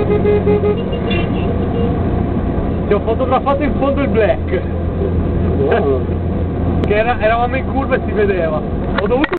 Ti ho fotografato in fondo il black. Buono. Che eravamo in curva e si vedeva. Ho dovuto